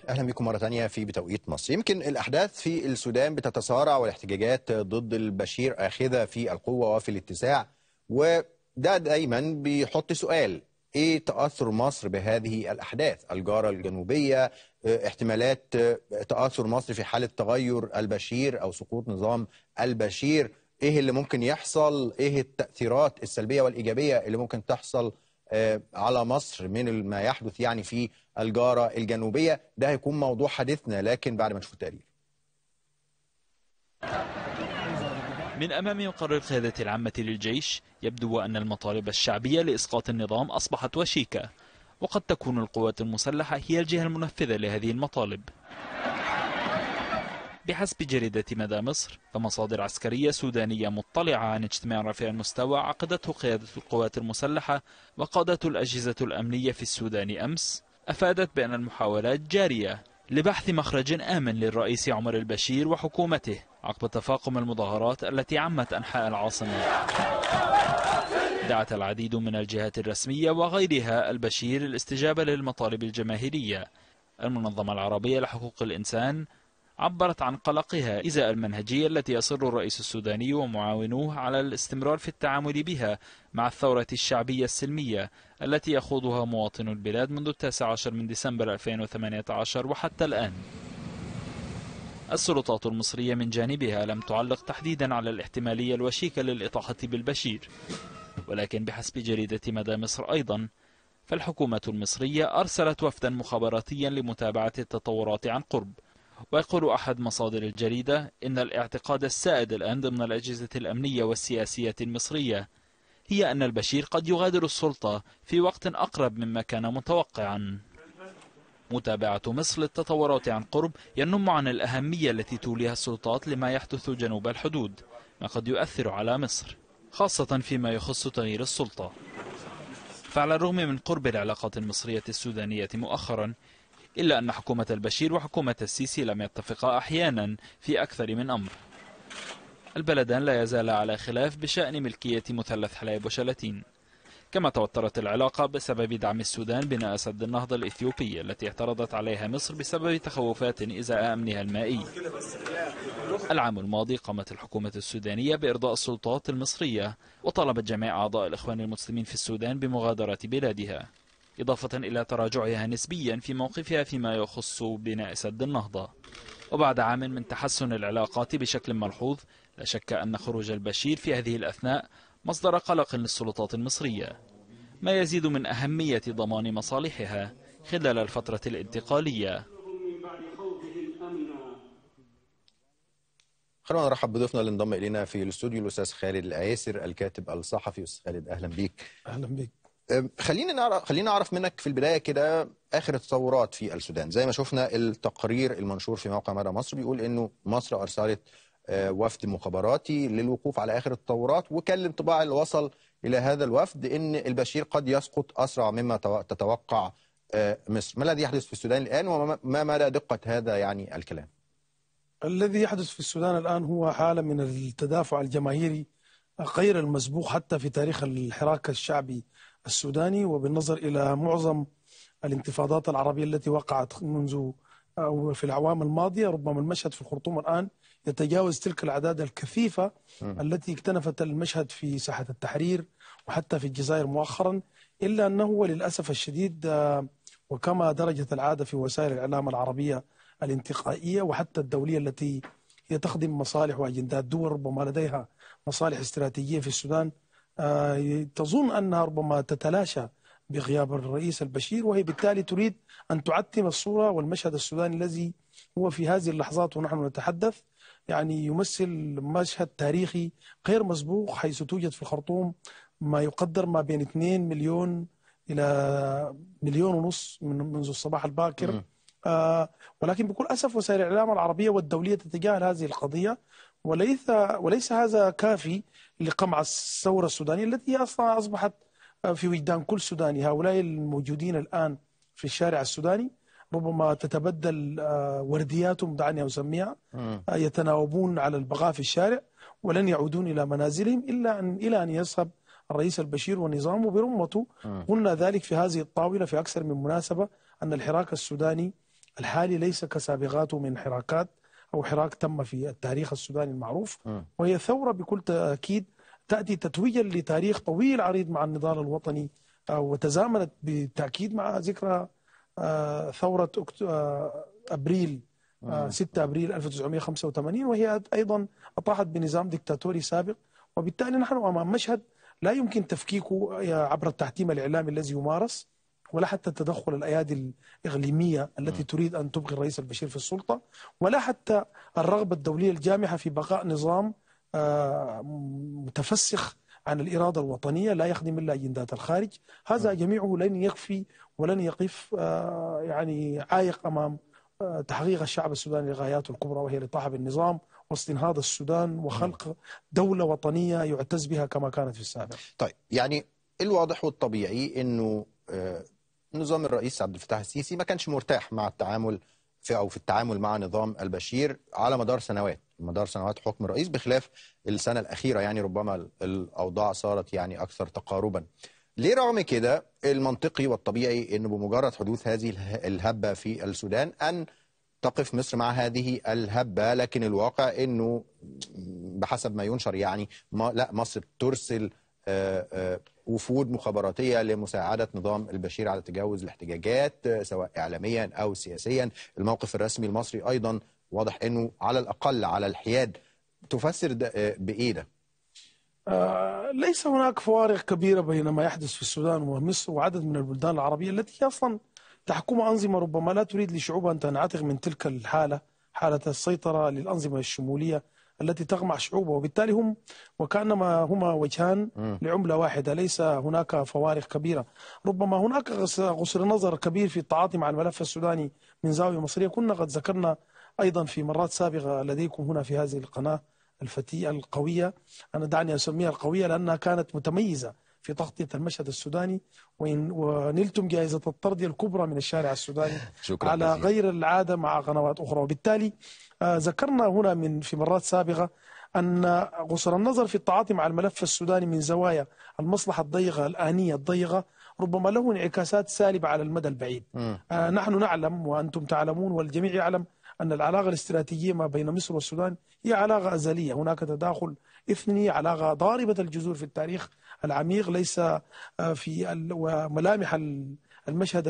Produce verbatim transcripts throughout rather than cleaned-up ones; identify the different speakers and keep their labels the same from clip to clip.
Speaker 1: أهلا بكم مرة تانية في بتوقيت مصر. يمكن الأحداث في السودان بتتسارع والاحتجاجات ضد البشير آخذة في القوة وفي الاتساع، وده دايما بيحط سؤال: إيه تأثر مصر بهذه الأحداث؟ الجارة الجنوبية، احتمالات تأثر مصر في حالة تغير البشير أو سقوط نظام البشير، إيه اللي ممكن يحصل؟ إيه التأثيرات السلبية والإيجابية اللي ممكن تحصل على مصر من ما يحدث يعني في الجارة الجنوبية؟ ده هيكون موضوع حديثنا، لكن بعد ما نشوف التقرير.
Speaker 2: من أمام مقر القيادة العامة للجيش يبدو أن المطالب الشعبية لإسقاط النظام أصبحت وشيكة، وقد تكون القوات المسلحة هي الجهة المنفذة لهذه المطالب. بحسب جريدة مدى مصر، فمصادر عسكرية سودانية مطلعة عن اجتماع رفيع المستوى عقدته قيادة القوات المسلحة وقادة الأجهزة الأمنية في السودان أمس أفادت بأن المحاولات جارية لبحث مخرج آمن للرئيس عمر البشير وحكومته عقب تفاقم المظاهرات التي عمت أنحاء العاصمة. دعت العديد من الجهات الرسمية وغيرها البشير الاستجابة للمطالب الجماهيرية. المنظمة العربية لحقوق الإنسان عبرت عن قلقها إزاء المنهجية التي يصر الرئيس السوداني ومعاونوه على الاستمرار في التعامل بها مع الثورة الشعبية السلمية التي يخوضها مواطنو البلاد منذ التاسع عشر من ديسمبر ألفين وثمانية عشر وحتى الآن. السلطات المصرية من جانبها لم تعلق تحديدا على الاحتمالية الوشيكة للإطاحة بالبشير، ولكن بحسب جريدة مدى مصر أيضا فالحكومة المصرية أرسلت وفدا مخابراتيا لمتابعة التطورات عن قرب. ويقول أحد مصادر الجريدة إن الاعتقاد السائد الآن ضمن الأجهزة الأمنية والسياسية المصرية هي أن البشير قد يغادر السلطة في وقت أقرب مما كان متوقعا. متابعة مصر للتطورات عن قرب ينم عن الأهمية التي توليها السلطات لما يحدث جنوب الحدود، ما قد يؤثر على مصر خاصة فيما يخص تغيير السلطة. فعلى الرغم من قرب العلاقات المصرية السودانية مؤخرا، إلا أن حكومة البشير وحكومة السيسي لم يتفقا أحيانا في أكثر من أمر. البلدان لا يزال على خلاف بشأن ملكية مثلث حلايب وشلاتين، كما توترت العلاقة بسبب دعم السودان بناء سد النهضة الإثيوبية التي اعترضت عليها مصر بسبب تخوفات إزاء أمنها المائي. العام الماضي قامت الحكومة السودانية بإرضاء السلطات المصرية وطلبت جميع أعضاء الإخوان المسلمين في السودان بمغادرة بلادها، إضافة إلى تراجعها نسبيا في موقفها فيما يخص بناء سد النهضة. وبعد عام من تحسن العلاقات بشكل ملحوظ، لا شك أن خروج البشير في هذه الأثناء مصدر قلق للسلطات المصرية، ما يزيد من أهمية ضمان مصالحها خلال الفترة الانتقالية.
Speaker 1: خلونا نرحب بضيفنا اللي انضم إلينا في الاستوديو، الأستاذ خالد العياسر الكاتب الصحفي. أستاذ خالد أهلا بيك.
Speaker 3: أهلا بيك.
Speaker 1: خلينا نعرف خلينا أعرف منك في البداية كده آخر التطورات في السودان. زي ما شفنا التقرير المنشور في موقع مدى مصر بيقول إنه مصر أرسلت وفد مخابراتي للوقوف على آخر التطورات، وكان الانطباع اللي وصل إلى هذا الوفد إن البشير قد يسقط أسرع مما تتوقع مصر. ما الذي يحدث في السودان الآن وما مدى دقة هذا يعني الكلام؟
Speaker 3: الذي يحدث في السودان الآن هو حالة من التدافع الجماهيري غير المسبوق حتى في تاريخ الحراك الشعبي السوداني، وبالنظر إلى معظم الانتفاضات العربية التي وقعت منذ أو في الأعوام الماضية. ربما المشهد في الخرطوم الآن يتجاوز تلك الأعداد الكثيفة م. التي اكتنفت المشهد في ساحة التحرير وحتى في الجزائر مؤخرا، إلا أنه للأسف الشديد وكما درجت العادة في وسائل الإعلام العربية الانتقائية وحتى الدولية التي هي تخدم مصالح وأجندات دول ربما لديها مصالح استراتيجية في السودان، تظن أنها ربما تتلاشى بغياب الرئيس البشير، وهي بالتالي تريد أن تعتم الصورة والمشهد السوداني الذي هو في هذه اللحظات ونحن نتحدث يعني يمثل مشهد تاريخي غير مسبوق، حيث توجد في الخرطوم ما يقدر ما بين اثنين مليون إلى مليون ونص من منذ الصباح الباكر. آه ولكن بكل أسف وسائل الإعلام العربية والدولية تتجاهل هذه القضية، وليس وليس هذا كافي لقمع الثورة السودانية التي أصلا أصبحت في وجدان كل سوداني. هؤلاء الموجودين الآن في الشارع السوداني ربما تتبدل وردياتهم، دعني أسميها، يتناوبون على البقاء في الشارع ولن يعودون إلى منازلهم إلا أن إلى أن يذهب الرئيس البشير ونظامه برمته. قلنا ذلك في هذه الطاولة في أكثر من مناسبة أن الحراك السوداني الحالي ليس كسابقاته من حراكات أو حراك تم في التاريخ السوداني المعروف، وهي ثورة بكل تأكيد تأتي تتويجا لتاريخ طويل عريض مع النضال الوطني، وتزامنت بالتأكيد مع ذكرى ثورة أبريل ستة أبريل ألف وتسعمئة وخمسة وثمانين، وهي أيضا أطاحت بنظام ديكتاتوري سابق. وبالتالي نحن أمام مشهد لا يمكن تفكيكه عبر التحتيم الإعلامي الذي يمارس، ولا حتى تدخل الأيادي الإقليمية التي تريد أن تبقي الرئيس البشير في السلطة، ولا حتى الرغبة الدولية الجامحة في بقاء نظام متفسخ عن الإرادة الوطنية لا يخدم إلا أجندات الخارج. هذا جميعه لن يكفي ولن يقف يعني عائق أمام تحقيق الشعب السوداني لغاياته الكبرى، وهي الإطاحة بالنظام واستنهاض السودان وخلق دولة وطنية يعتز بها كما كانت في السابق.
Speaker 1: طيب، يعني الواضح والطبيعي أنه نظام الرئيس عبد الفتاح السيسي ما كانش مرتاح مع التعامل في أو في التعامل مع نظام البشير على مدار سنوات مدار سنوات حكم الرئيس، بخلاف السنة الأخيرة يعني ربما الأوضاع صارت يعني أكثر تقاربا. ليه رغم كده المنطقي والطبيعي أنه بمجرد حدوث هذه الهبة في السودان أن تقف مصر مع هذه الهبة؟ لكن الواقع أنه بحسب ما ينشر يعني ما لا مصر ترسل آآ آآ وفود مخابراتية لمساعدة نظام البشير على تجاوز الاحتجاجات سواء إعلاميا أو سياسيا. الموقف الرسمي المصري أيضا واضح أنه على الأقل على الحياد. تفسر ده بإيه ده؟
Speaker 3: آه ليس هناك فوارق كبيرة بين ما يحدث في السودان ومصر وعدد من البلدان العربية التي أصلا تحكم أنظمة ربما لا تريد لشعوبها أن تنعتق من تلك الحالة، حالة السيطرة للأنظمة الشمولية التي تغمع شعوبها، وبالتالي هم وكأنما هما وجهان لعملة واحدة، ليس هناك فوارق كبيرة. ربما هناك قصر نظر كبير في التعاطي مع الملف السوداني من زاوية مصرية، كنا قد ذكرنا أيضا في مرات سابقة لديكم هنا في هذه القناة الفتية القوية، أنا دعني أسميها القوية لأنها كانت متميزة في تغطية المشهد السوداني، ونلتم جائزة الطرد الكبرى من الشارع السوداني على
Speaker 1: بزيل.
Speaker 3: غير العادة مع قنوات أخرى. وبالتالي آه ذكرنا هنا من في مرات سابقة أن قصر النظر في التعاطي مع الملف السوداني من زوايا المصلحة الضيقة الآنية الضيقة ربما له انعكاسات سالبة على المدى البعيد. آه نحن نعلم وأنتم تعلمون والجميع يعلم أن العلاقة الاستراتيجية ما بين مصر والسودان هي علاقة أزلية، هناك تداخل إثني، علاقة ضاربة الجذور في التاريخ العميق، ليس في وملامح المشهد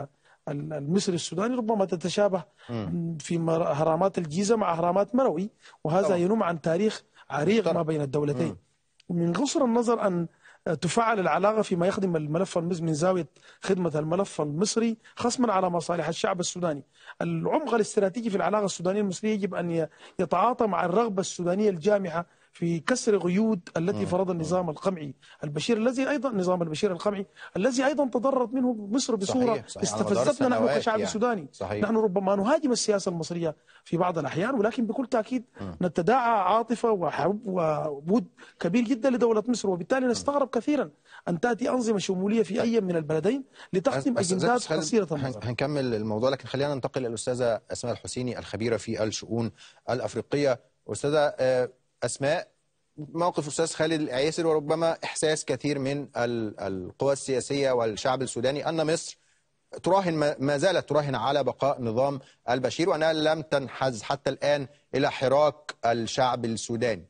Speaker 3: المصري السوداني ربما تتشابه في هرامات الجيزة مع هرامات مروي، وهذا ينم عن تاريخ عريق ما بين الدولتين. من قصر النظر أن تفعل العلاقة فيما يخدم الملف المصري من زاوية خدمة الملف المصري خصما على مصالح الشعب السوداني. العمق الاستراتيجي في العلاقة السودانية المصرية يجب أن يتعاطى مع الرغبة السودانية الجامحة في كسر قيود التي فرض النظام القمعي البشير، الذي أيضا نظام البشير القمعي الذي أيضا تضررت منه مصر بصورة صحيح. صحيح. استفزتنا نحن كشعب يعني. سوداني صحيح. نحن ربما نهاجم السياسة المصرية في بعض الأحيان، ولكن بكل تأكيد م. نتداعى عاطفة وحب وود كبير جدا لدولة مصر، وبالتالي نستغرب كثيرا أن تأتي أنظمة شمولية في أي من البلدين لتخدم أجندات قصيرة النظر.
Speaker 1: هنكمل الموضوع، لكن خلينا ننتقل للأستاذة أسماء الحسيني الخبيرة في الشؤون الأفريقية. أستاذة أسماء، موقف أستاذ خالد العياسر وربما إحساس كثير من القوى السياسية والشعب السوداني أن مصر تراهن ما زالت تراهن على بقاء نظام البشير وأنها لم تنحاز حتى الآن إلى حراك الشعب السوداني.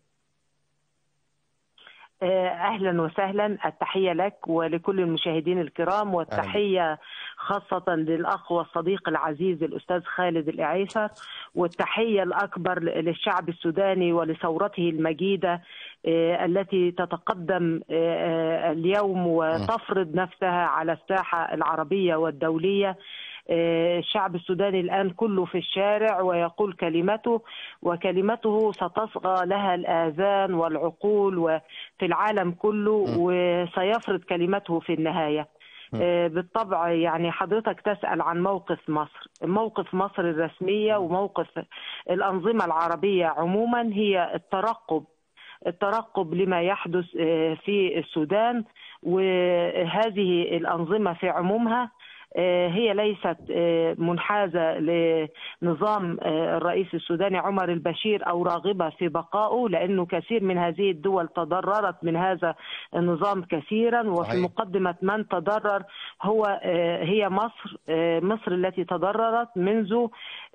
Speaker 4: أهلا وسهلا، التحية لك ولكل المشاهدين الكرام، والتحية خاصة للأخ والصديق العزيز الأستاذ خالد العيسر، والتحية الأكبر للشعب السوداني ولثورته المجيدة التي تتقدم اليوم وتفرض نفسها على الساحة العربية والدولية. الشعب السوداني الآن كله في الشارع ويقول كلمته، وكلمته ستصغى لها الآذان والعقول وفي العالم كله، وسيفرض كلمته في النهاية. بالطبع يعني حضرتك تسأل عن موقف مصر، موقف مصر الرسمية وموقف الأنظمة العربية عموما هي الترقب الترقب لما يحدث في السودان، وهذه الأنظمة في عمومها هي ليست منحازة لنظام الرئيس السوداني عمر البشير أو راغبة في بقائه، لأنه كثير من هذه الدول تضررت من هذا النظام كثيرا، وفي مقدمة من تضرر هو هي مصر. مصر التي تضررت منذ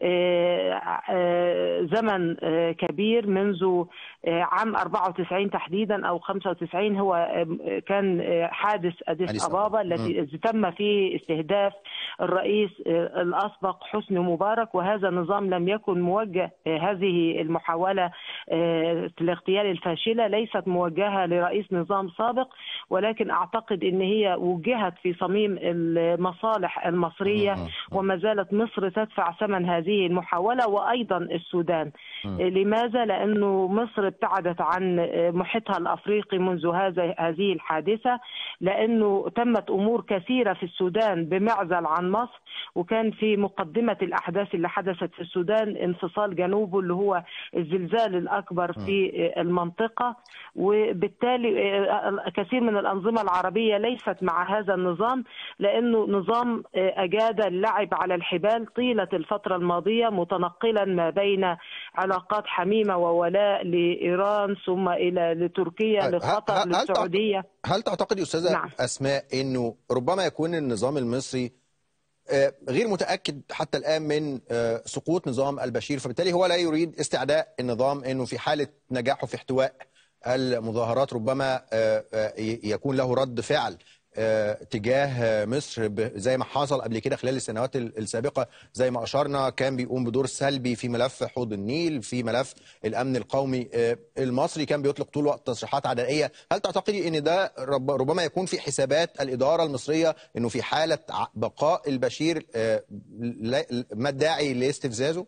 Speaker 4: زمن كبير، منذ عام أربعة وتسعين تحديدا أو خمسة وتسعين، هو كان حادث أديس أبابا الذي تم فيه استهداف الرئيس الأسبق حسني مبارك، وهذا النظام لم يكن موجه. هذه المحاولة الاغتيال الفاشلة ليست موجهة لرئيس نظام سابق، ولكن أعتقد أن هي وجهت في صميم المصالح المصرية، وما زالت مصر تدفع ثمن هذه المحاولة، وأيضا السودان. لماذا؟ لأنه مصر ابتعدت عن محيطها الأفريقي منذ هذا هذه الحادثة، لأنه تمت أمور كثيرة في السودان بمعزل عن مصر، وكان في مقدمة الأحداث اللي حدثت في السودان انفصال جنوبه اللي هو الزلزال الأكبر في المنطقة، وبالتالي كثير من الأنظمة العربية ليست مع هذا النظام، لأنه نظام أجاد اللعب على الحبال طيلة الفترة الماضية، متنقلا ما بين علاقات حميمة وولاء لإيران ثم إلى لتركيا لقطر للسعودية.
Speaker 1: هل تعتقد أستاذة نعم. أسماء أنه ربما يكون النظام المصري غير متأكد حتى الآن من سقوط نظام البشير، فبالتالي هو لا يريد استعداء النظام أنه في حالة نجاحه في احتواء المظاهرات ربما يكون له رد فعل تجاه مصر زي ما حصل قبل كده خلال السنوات السابقة، زي ما أشرنا كان بيقوم بدور سلبي في ملف حوض النيل، في ملف الأمن القومي المصري كان بيطلق طول الوقت تصريحات عدائية. هل تعتقدي أن ده ربما يكون في حسابات الإدارة المصرية أنه في حالة بقاء البشير ما الداعي لاستفزازه؟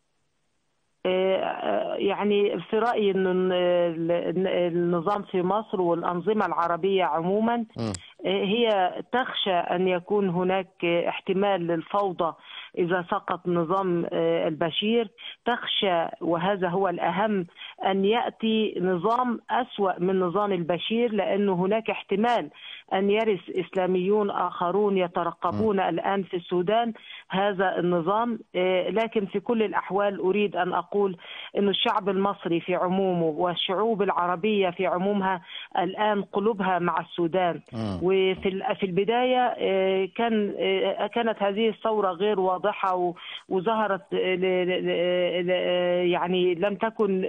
Speaker 4: يعني في رأيي أن النظام في مصر والأنظمة العربية عموما هي تخشى أن يكون هناك احتمال للفوضى إذا سقط نظام البشير، تخشى وهذا هو الأهم أن يأتي نظام أسوأ من نظام البشير، لأنه هناك احتمال أن يرث إسلاميون آخرون يترقبون الآن في السودان هذا النظام. لكن في كل الأحوال أريد أن أقول أن الشعب المصري في عمومه والشعوب العربية في عمومها الآن قلوبها مع السودان. وفي في البداية كان كانت هذه الثورة غير واضحة وظهرت يعني لم تكن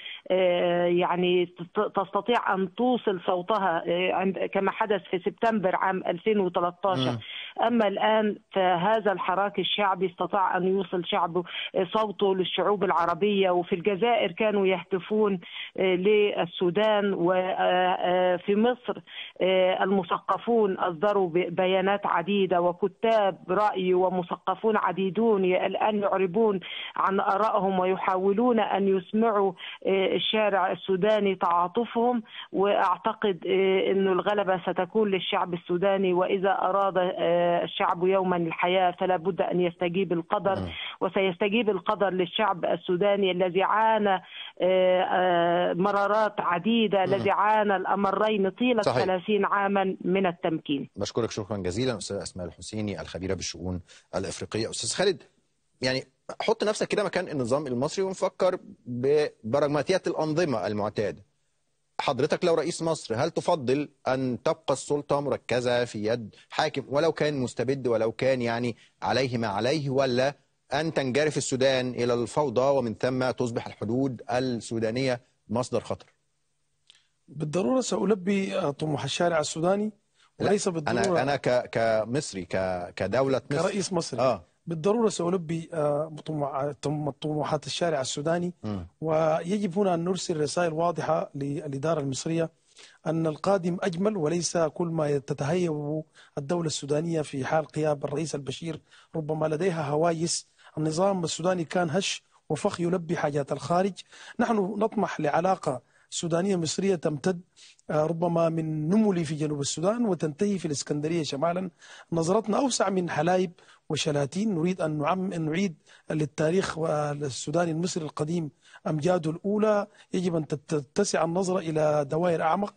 Speaker 4: يعني تستطيع أن توصل صوتها كما حدث في سبتمبر عام ألفين وثلاثة عشر. أما الآن فهذا الحراك الشعبي استطاع أن يوصل شعبه صوته للشعوب العربية، وفي الجزائر كانوا يهتفون للسودان، وفي مصر المثقفون أصدروا بيانات عديدة، وكتاب رأي ومثقفون عديدون الآن يعربون عن آرائهم ويحاولون أن يسمعوا الشارع السوداني تعاطفهم. وأعتقد أن الغلبة ستكون للشعب السوداني، وإذا أراد الشعب يوما الحياة فلا بد أن يستجيب القدر، وسيستجيب القدر للشعب السوداني الذي عانى مرارات عديدة، الذي عانى الأمرين طيلة صحيح. ثلاثين عاما من التمكين.
Speaker 1: بشكرك شكرا جزيلا أستاذة أسماء الحسيني الخبيرة بالشؤون الأفريقية. أستاذ خالد، يعني حط نفسك كده مكان النظام المصري ونفكر ببراجماتية الأنظمة المعتادة. حضرتك لو رئيس مصر هل تفضل أن تبقى السلطة مركزة في يد حاكم ولو كان مستبد ولو كان يعني عليه ما عليه، ولا أن تنجرف السودان إلى الفوضى ومن ثم تصبح الحدود السودانية مصدر خطر؟
Speaker 3: بالضرورة سألبي طموح الشارع السوداني، وليس بالضرورة
Speaker 1: أنا أنا كمصري كدولة مصر
Speaker 3: كرئيس مصري آه. بالضرورة سألبي طموحات الشارع السوداني. م. ويجب هنا أن نرسل رسائل واضحة للإدارة المصرية أن القادم أجمل، وليس كل ما تتهيأ الدولة السودانية في حال غياب الرئيس البشير ربما لديها هوايس. النظام السوداني كان هش وفخ يلبي حاجات الخارج. نحن نطمح لعلاقة سودانية مصرية تمتد ربما من نمولي في جنوب السودان وتنتهي في الإسكندرية شمالا. نظرتنا أوسع من حلايب وشلاتين. نريد أن نعم أن نعيد للتاريخ السوداني المصري القديم أمجاده الأولى. يجب أن تتسع النظرة إلى دوائر أعمق.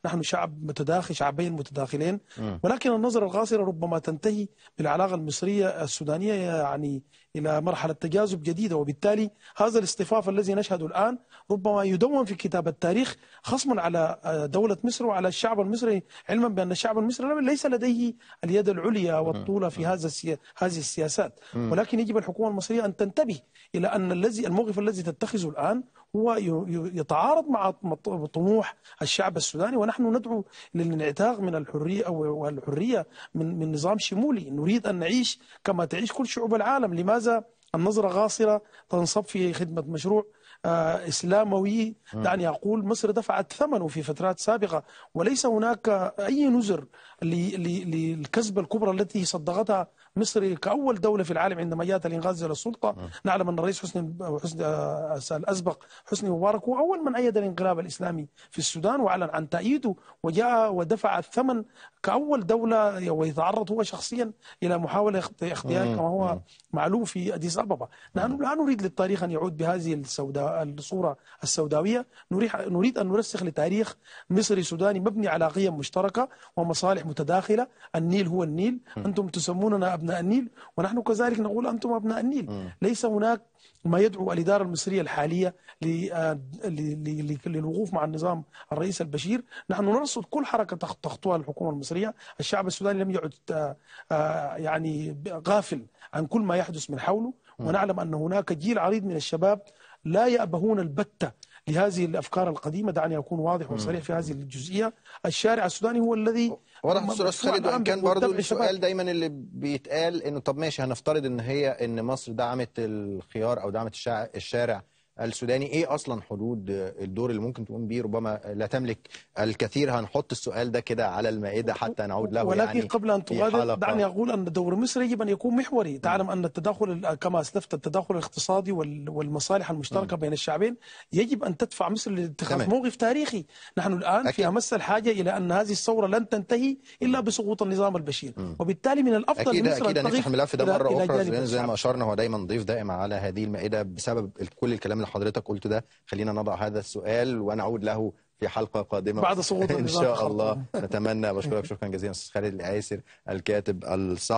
Speaker 3: نحن شعب متداخل، شعبين متداخلين، ولكن النظرة القاصرة ربما تنتهي بالعلاقة المصرية السودانية يعني إلى مرحلة تجاذب جديدة، وبالتالي هذا الاصطفاف الذي نشهده الآن ربما يدون في كتاب التاريخ خصما على دولة مصر وعلى الشعب المصري، علما بأن الشعب المصري ليس لديه اليد العليا والطولة في هذا هذه السياسات، ولكن يجب الحكومة المصرية أن تنتبه إلى أن الذي الموقف الذي تتخذه الآن هو يتعارض مع طموح الشعب السوداني، ونحن ندعو للانعتاق من الحرية والحرية من من نظام شمولي. نريد أن نعيش كما تعيش كل شعوب العالم. لماذا النظرة قاصرة تنصب في خدمة مشروع إسلاموي؟ دعني أقول مصر دفعت ثمنه في فترات سابقة، وليس هناك أي نذر للكذبة الكبرى التي صدقتها مصر كأول دولة في العالم عندما جاءت الإنغاز إلى السلطة. نعلم أن الرئيس حسني حسني الأسبق حسني مبارك هو أول من أيد الانقلاب الإسلامي في السودان وأعلن عن تأييده، وجاء ودفع الثمن كأول دولة، ويتعرض هو شخصيا إلى محاولة اغتيال كما هو معلوم في أديس أبابا. نحن لا نريد للتاريخ أن يعود بهذه السوداء الصورة السوداوية، نريد أن نرسخ لتاريخ مصري سوداني مبني على قيم مشتركة ومصالح متداخلة. النيل هو النيل، أنتم تسموننا أبناء النيل ونحن كذلك نقول أنتم أبناء النيل. ليس هناك ما يدعو الإدارة المصرية الحالية للوقوف مع النظام الرئيس البشير. نحن نرصد كل حركة تخطوها الحكومة المصرية. الشعب السوداني لم يعد يعني غافل عن كل ما يحدث من حوله، ونعلم أن هناك جيل عريض من الشباب لا يأبهون البتة لهذه الأفكار القديمة. دعني أكون واضح وصريح في هذه الجزئية. الشارع السوداني هو الذي
Speaker 1: واضح دكتور خالد، وان كان برضو السؤال دايما اللي بيتقال انه طب ماشي هنفترض ان هي ان مصر دعمت الخيار او دعمت الشارع السوداني، ايه اصلا حدود الدور اللي ممكن تقوم بيه؟ ربما لا تملك الكثير. هنحط السؤال ده كده على المائده حتى نعود له.
Speaker 3: ولكن
Speaker 1: يعني
Speaker 3: قبل ان تغادر دعني اقول ان دور مصر يجب ان يكون محوري. تعلم ان التداخل كما اسلفت التداخل الاقتصادي والمصالح المشتركه م. بين الشعبين يجب ان تدفع مصر لاتخاذ موقف تاريخي. نحن الان أكيد. في امس الحاجه الى ان هذه الثوره لن تنتهي الا بسقوط النظام البشير، م. وبالتالي من الافضل
Speaker 1: اكيد
Speaker 3: لمصر
Speaker 1: اكيد
Speaker 3: ان
Speaker 1: نفتح الملف ده مره اخرى زي ما اشرنا. هو دايما ضيف دائم على هذه المائده بسبب كل الكلام اللي حضرتك قلته ده. خلينا نضع هذا السؤال ونعود له في حلقة قادمة
Speaker 3: بعد سقوط
Speaker 1: إن شاء الله. نتمنى. بشكرك شكرا جزيلا أستاذ خالد العايسر الكاتب الصحفي.